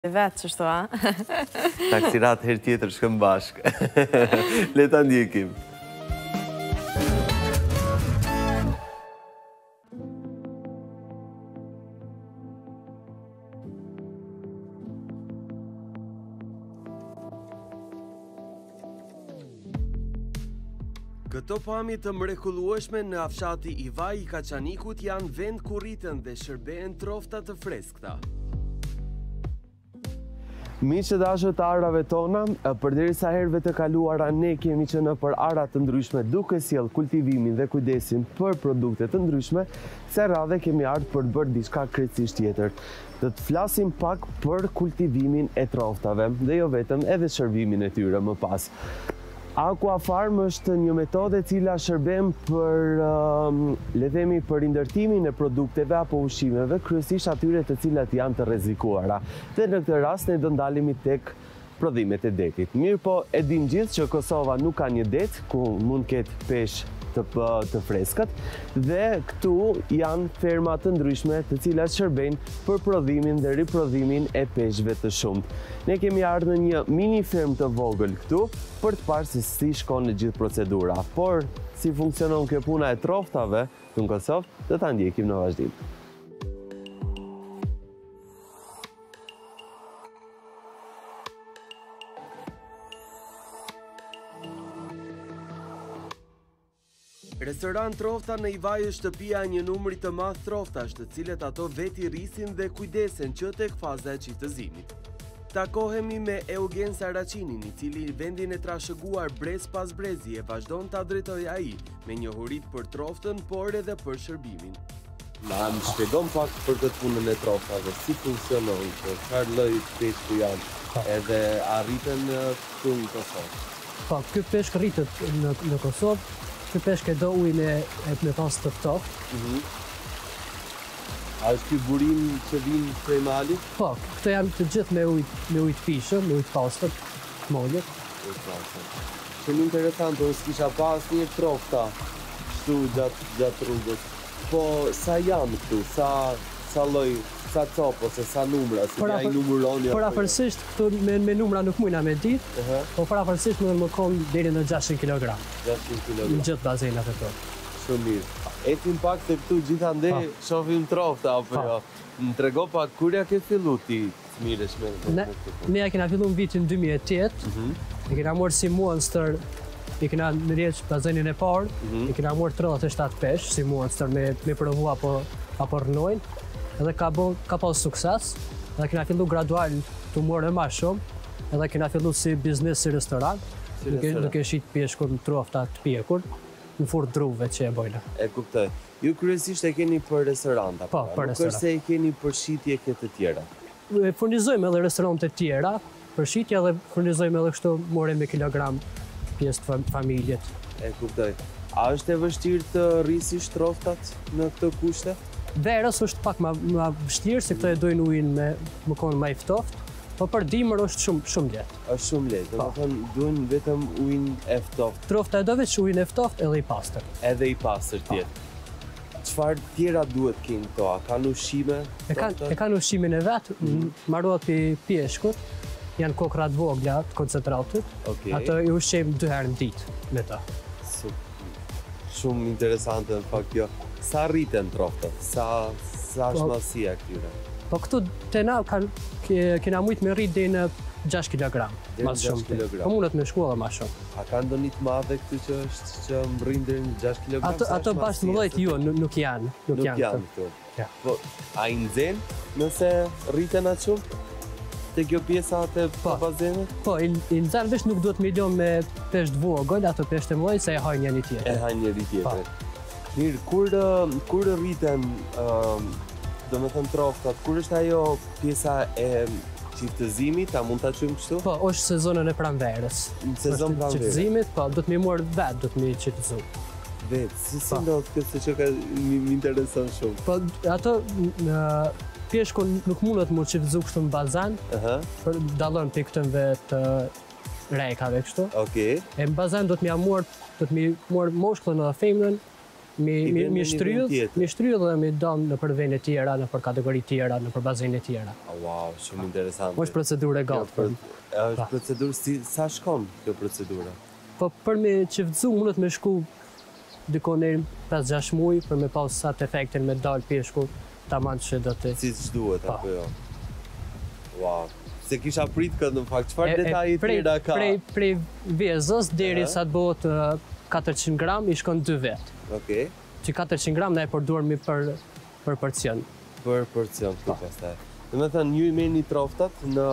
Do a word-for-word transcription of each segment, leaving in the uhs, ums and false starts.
Vetë, qështu, a? Taksirat her tjetër shkëm bashkë. Le ta ndjekim. Këto pamje të mrekullueshme në afshati i vaj i Kaçanikut janë vend ku rriten dhe shërbehen trofta të freskëta. Miqë dashur të arave tona, përderisa herëve të kaluara ne kemi qenë për ara të ndryshme duke sjell kultivimin dhe kujdesin për produkte të ndryshme, se radhe kemi ardhur për të bërë diçka krejtësisht tjetër. Do të flasim pak për kultivimin e troftave dhe jo vetëm, edhe shërbimin e tyre më pas. Aqua Farm është një metodë e cila shërben për, um, le themi, për ndërtimin e produkteve apo ushqimeve, kryesisht atyre të cilat janë të rrezikuara. Dhe në këtë rast ne do ndalemi tek prodhimet e detit. Mirë po, e dim gjithë që Kosova nuk ka një det ku mund ketë peshë të, të freskët, dhe këtu janë ferma të ndryshme të cilat shërbejnë për prodhimin dhe riprodhimin e peshëve të shumt. Ne kemi ardhur në një mini fermë të vogël këtu për të parë se si shkon në gjithë procedura, por si funksionon kjo puna e troftave në Kosovë, do ta ndjekim në vazhdim. Restorant Trofta në Ivaj është shtëpia e një numri të madh troftash, të cilët ato veti rrisin dhe kujdesen që tek faza e qitëzimit. Takohemi me Eugen Saracinin, i cili vendin e trashëguar brez pas brezi e vazhdon ta drejtojë ai me njohurit për troftën, por edhe për shërbimin. Na më shpjegon pak për këtë punën e troftave, si funksionon, çfarë lloj peshku janë, edhe arriten këtu në Kosovë. Po, ky peshk rritet në, në Kosovë. Ky peshk e do ujin e, e me pas të ftohtë. Mm -hmm. A është ky burim që vin prej malit? Po, këto janë të gjithë me ujë me ujë të pishëm, me ujë të pastër, të mollët. Shumë interesante, unë s'kisha pas një trofta kështu gjatë gjatë rrugës. Po sa janë këtu? Sa sa lloj, sa copë ose sa numra, si ja i numëroni? Parafërsisht këtu me, me numra nuk mujna me ditë, uh -huh. po parafërsisht më më kon deri në gjashtëqind kilogram. gjashtëqind kilogram. Në gjithë bazenat e tij. Shumë mirë. Etim pak se këtu gjithandej shohim trofta apo jo. Më trego pak kur ja ke fillu ti të miresh me Ne, ne ja kena fillu në vitin dy mijë e tetë. Mm -hmm. E kena marrë si monster, i kena ndërjeç bazenin e parë, mm -hmm. i kena marrë tridhjetë e shtatë peshë si monster me me provu apo apo rnojnë. Edhe ka bo, ka pas sukses, edhe kena fillu gradual të morë më shumë, edhe kena fillu si biznes, si restorant, si duke, duke shit peshkur në trofta të pjekur, në furrë druve që e bojnë. E kuptoj. Ju kryesisht e keni për restoranta, po, për restorant. Nuk është se e keni për shitje këtë tjera? E furnizojmë edhe restorante tjera, për shitje edhe furnizojmë edhe kështu more me kilogram pjesë të familjet. E kuptoj. A është e vështirë të rrisish troftat në këtë kushte? Verës është pak më vështirë, se këto e dojnë ujin me më konë më i ftoftë, po për dimër është shumë shumë lehtë. Është shumë lehtë, domethënë duhen vetëm ujin e ftoftë. Trofta e do veç ujin e ftoftë edhe i pastër. Edhe i pastër tjetë. Çfarë tjera duhet kënë këto? A kanë ushqime? E kanë e kanë ushqimin e vet, marrohet pi peshkut, janë kokra të vogla të koncentratit. Okay. Ato i ushqejmë dy herë në ditë me ta. Shumë interesante në fakt kjo. Sa rriten troftat? Sa sa është masia këtyre? Po këtu te na kanë kena mujt me rrit deri në gjashtë kilogram. Më shumë. Po mundet me shkuar më shumë. A ka ndonjë të madhe këtu që është që mbërrin deri në gjashtë kilogram? Ato ato bashkë më llojt jo, nuk janë, nuk, nuk janë. janë këtu. Ja. Po a i nxen nëse rriten atë shumë? Te kjo pjesa të po, bazenit? Po, i, i nxan vesh nuk duhet me lënë me peshë të vogël, ato peshë të mëdha se e hajnë njëri tjetër. E hajnë njëri tjetër. Mirë, kur kur rriten, uh, domethënë troftat, kur është ajo pjesa e qitëzimit, a mund ta quajmë kështu? Po, është sezonën e pranverës. Në sezon pranverës. Qitëzimit, po, do të më marr vet, do të më qitëzu. Vet, si si ndodh këtë që ka më intereson shumë. Po, ato në peshkun nuk mundet më qitëzu kështu në bazan, uh -huh. për dallon pe këtëve të rekave kështu. Okej. Okay. E në bazan do të më marr, do të më marr moshkullën edhe femrën, Mi mi shtrydh, mi shtrydh dhe mi dam në për vende tjera, në për kategori tjera, në për bazene tjera. Wow, shumë interesante. Po është procedurë e gatë. Është procedurë si sa shkon kjo procedura? Po për me qëftëzu mundet me shku dikon e pesë gjashtë muaj për me pas atë efektin me dal peshku tamam që do të. Si ç'duhet apo jo? Wow. Se kisha prit këtë në fakt, çfarë detaje tjera ka? Prej prej vezës deri sa të bëhet katërqind gram i shkon dy vet. Okej. Që katërqind gram na e përdormi për për porcion. Për porcion këtu pastaj. Domethënë ju i merrni troftat në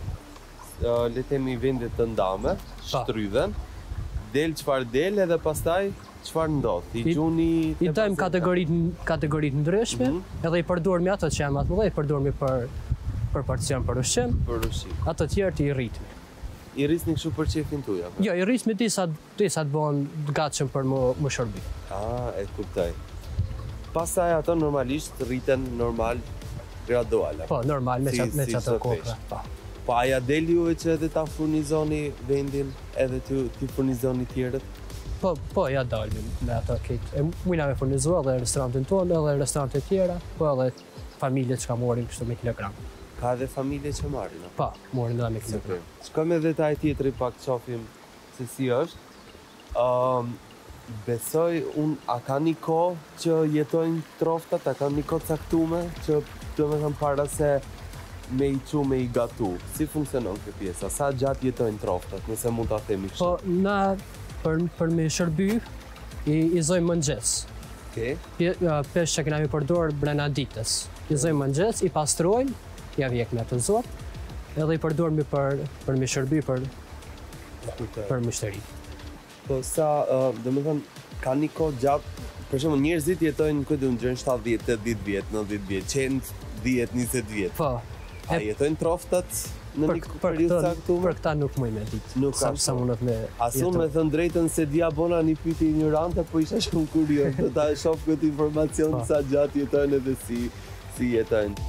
le të themi vende të ndame, shtrydhen, del çfarë del edhe pastaj çfarë ndodh? I gjuni i dajmë kategoritë kategoritë ndryshme, edhe i përdormi ato që janë më të mëdha, i përdormi për për porcion për ushqim. Për ushqim. Ato tjerë i rritmi. I rrisni kështu për çefin tuaj apo? Jo, i rrismi disa disa të bëhen të gatshëm për më më shërbi. Ah, e kuptoj. Pastaj ato normalisht rriten normal gradual. Po, normal me çat me çato kopra. Po. Po a ja del juve që edhe ta furnizoni vendin, edhe t'ju t'i furnizoni tjerët? Po, po ja dalim me ato këtë. E mujna me furnizua edhe restorantin tonë, edhe restorante tjera, po edhe familjet që ka morin kështu me kilogram. Ka edhe familje që marrin? Po, morin edhe me kilogram. Shkojmë edhe taj tjetri pak qofim se si është. Um, besoj, un, a ka një kohë që jetojnë troftat, a ka një kohë caktume që do me thëmë para se me i qu, me i gatu. Si funksionon kjo pjesa? Sa gjatë jetojnë troftat, nëse mund ta themi kështu? Po, na për, për me shërby, i, i zojmë mëngjes. Okay. Pesh që kena mi përdor brenda ditës. I zojmë mëngjes, i pastrojmë, ja vjek me atë zot, edhe i përdormi për, për me shërby, për, për mështeri. Po sa, uh, do me thënë, ka një kohë gjatë, për shembull njerëzit jetojnë këtë në gjërën shtatëdhjetë, tetëdhjetë vjet, nëntëdhjetë vjet, qindë, dhjetë, njëzet vjet. Po. A jetojnë troftat në një periudhë caktuar? Për këta nuk muj me ditë. Nuk ka sa mundet me Asun me thënë drejtën se dia bona një pyetje ignorante, po isha shumë kurioz të ta shoh këtë informacion sa gjatë jetojnë edhe si si jetojnë.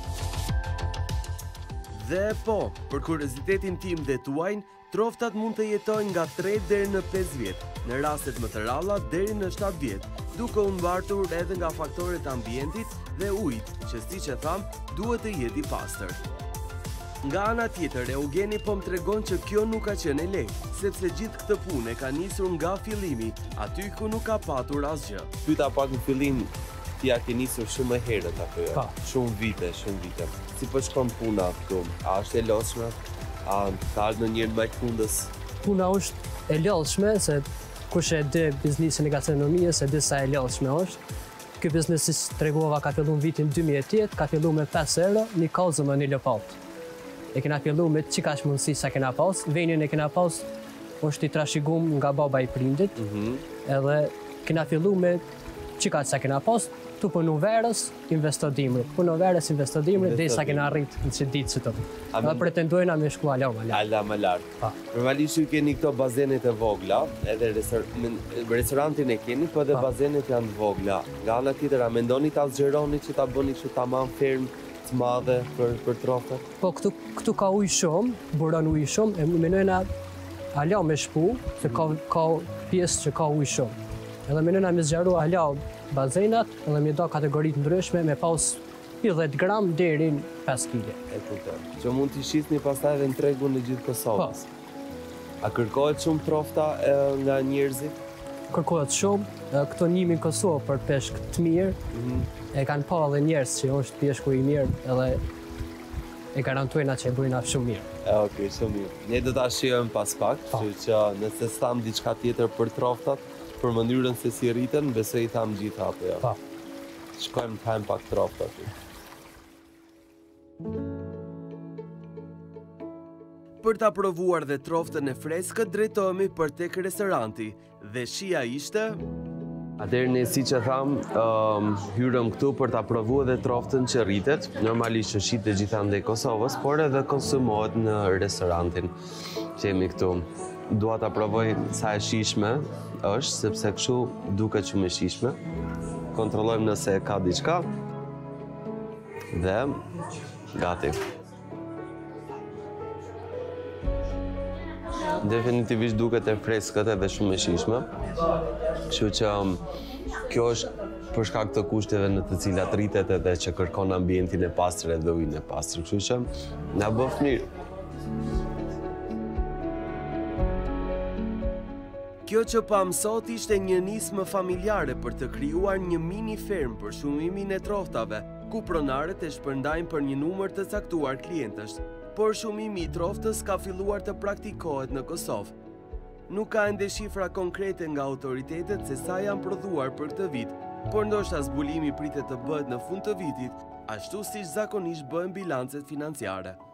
Dhe po, për kuriozitetin tim dhe tuajin, troftat mund të jetojnë nga tre deri në pesë vjet, në rastet më të ralla deri në shtatë vjet, duke u mbartur edhe nga faktorët e ambientit dhe ujit, që siç e tham, duhet të jetë i pastër. Nga ana tjetër, Eugeni po më tregon që kjo nuk ka qenë e lehtë, sepse gjithë këtë punë ka nisur nga fillimi, aty ku nuk ka patur asgjë. Pyeta pak në fillim, ti a ke nisur shumë herët apo jo? Pa. Shumë vite, shumë vite. Si po shkon puna këtu? A është e lodhshme? A ka ardhur ndonjëherë mbaj fundës? Puna është e lodhshme, se kush e di biznesin e gastronomisë, e di sa e lodhshme është. Ky biznes, si tregova, ka filluar në vitin dy mijë e tetë, ka filluar me pesë euro, një kozë më një lopat. E kena filluar me çikash mundësi sa kena pas, venin e kena pas është i trashëguar nga baba i prindit. Mhm. Mm edhe kena filluar me çikash sa kena pas, tu punu verës, investo dimri. Punu verës, investo dimri, dhe sa kena arrit në që ditë që të. Dhe pretendojna me shku ala më lartë. Ala më lartë. Normalisht ju keni këto bazenet e vogla, edhe restorantin e keni, po edhe bazenet janë të vogla. Nga ana tjetër, a mendoni ta zgjeroni që ta bëni kështu tamam ferm të madhe për për troftat? Po këtu këtu ka ujë shumë, buron ujë shumë, e mendojna ala me shpu, se ka ka pjesë që ka ujë shumë. Edhe mendojna me zgjeru ala bazenat, edhe me do kategoritë ndryshme me pas njëdhjetë gram deri në pesë kile. E kuptoj. Që mund t'i shisni pastaj edhe në tregun e gjithë Kosovës. A kërkohet shumë trofta e, nga njerëzit? Kërkohet shumë, këto njimi në Kosovë për peshk të mirë, mm -hmm. e kanë pa edhe njerëz që është peshku i mirë, edhe e garantojna që e bëjna shumë mirë. E, ok, shumë mirë. Ne do ta shijojmë pas pak, kështu që nëse s'tam diçka tjetër për troftat, për mënyrën se si rriten, besoj i tham gjitha apo jo. Pa. Shkojmë të hajmë pak troftat. Për ta provuar dhe troftën e freskët, drejtohemi për tek restoranti dhe shija ishte... Atëherë ne siç e tham, um, hyrëm këtu për ta provuar edhe troftën që rritet, normalisht që shitet gjithandej Kosovës, por edhe konsumohet në restorantin që jemi këtu. Dua ta provoj sa e shishme është, sepse kështu duket shumë e shishme. Kontrollojmë nëse ka diçka. Dhe gati. Definitivisht duket e freskët edhe shumë e shishme. Kështu që kjo është për shkak të kushteve në të cilat rritet edhe që kërkon ambientin e pastër edhe ujin e pastër. Kështu që na bëf mirë. Kjo që pam sot ishte një nismë familjare për të krijuar një mini ferm për shumimin e troftave, ku pronarët e shpërndajnë për një numër të caktuar klientësh, por shumimi i troftës ka filluar të praktikohet në Kosovë. Nuk ka ende shifra konkrete nga autoritetet se sa janë prodhuar për këtë vit, por ndoshta zbulimi pritet të bëhet në fund të vitit, ashtu siç zakonisht bëhen bilancet financiare.